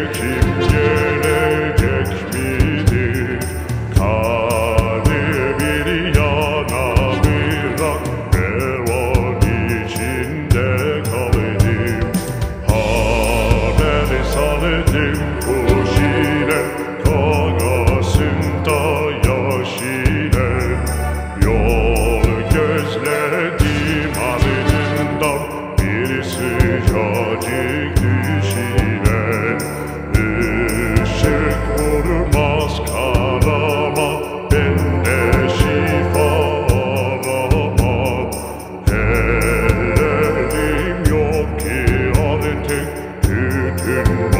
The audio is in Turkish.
kim gelecek midir? Kalbi bir yana bırak, revan içinde kaldım. Haber saldım kuş ile, kagasında yaş ile. Yol gözledim ardından bir sıcacık düş ile. Işık vurmaz kanama, ben de şifa aramam. Ellerim yok ki artık bütün